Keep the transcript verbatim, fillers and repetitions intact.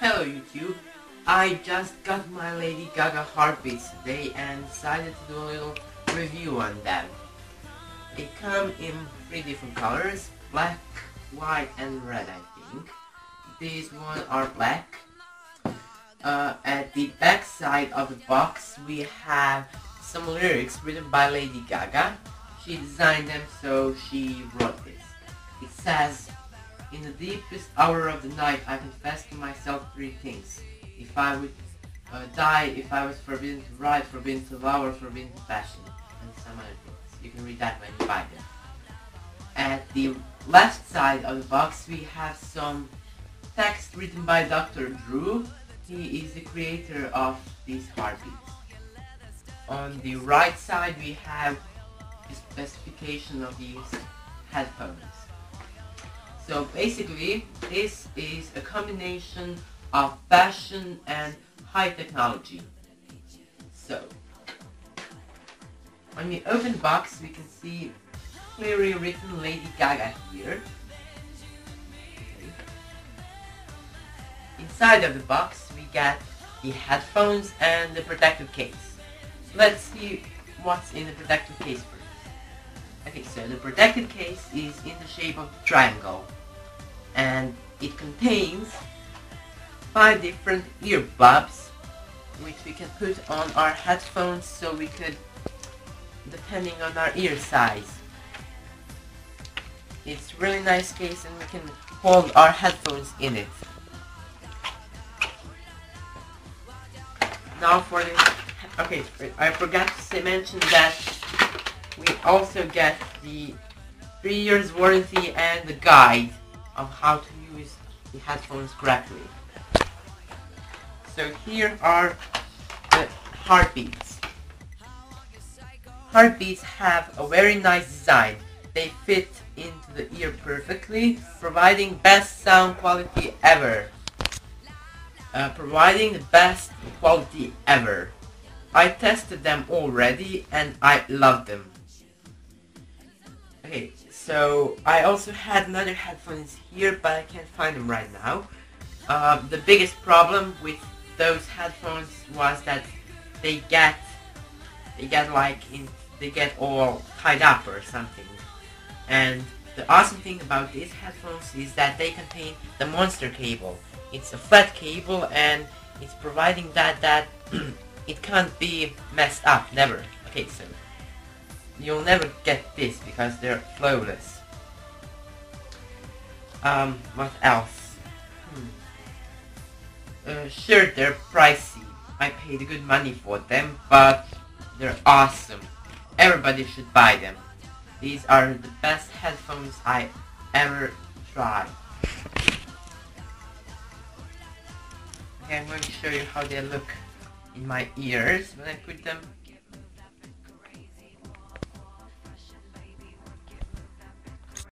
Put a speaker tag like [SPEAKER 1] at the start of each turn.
[SPEAKER 1] Hello YouTube, I just got my Lady Gaga Heartbeats today and decided to do a little review on them. They come in three different colors, black, white and red I think. These ones are black. Uh, at the back side of the box we have some lyrics written by Lady Gaga. She designed them, so she wrote this. It says, "In the deepest hour of the night, I confess to myself three things. If I would uh, die, if I was forbidden to write, forbidden to love, or forbidden to passion," and some other things. You can read that when you buy them. At the left side of the box, we have some text written by Doctor Drew. He is the creator of these heartbeats. On the right side, we have the specification of these headphones. So basically, this is a combination of fashion and high technology. So, when we open the box, we can see clearly written Lady Gaga here. Okay. Inside of the box, we get the headphones and the protective case. Let's see what's in the protective case first. Okay, so the protective case is in the shape of a triangle, and it contains five different earbuds which we can put on our headphones, so we could, depending on our ear size. It's a really nice case and we can hold our headphones in it. Now for the, okay, I forgot to say, mention that we also get the three years warranty and the guide of how to use the headphones correctly. So here are the heartbeats. Heartbeats have a very nice design. They fit into the ear perfectly, providing best sound quality ever. Uh, providing the best quality ever. I tested them already and I love them. Okay, so I also had another headphones here, but I can't find them right now. Uh, the biggest problem with those headphones was that they get, they get like in, they get all tied up or something. And the awesome thing about these headphones is that they contain the monster cable. It's a flat cable and it's providing that that it can't be messed up, never. Okay, so you'll never get this because they're flawless. Um, what else? Hmm. Uh, sure, they're pricey. I paid good money for them, but they're awesome. Everybody should buy them. These are the best headphones I ever tried. Okay, I'm going to show you how they look in my ears when I put them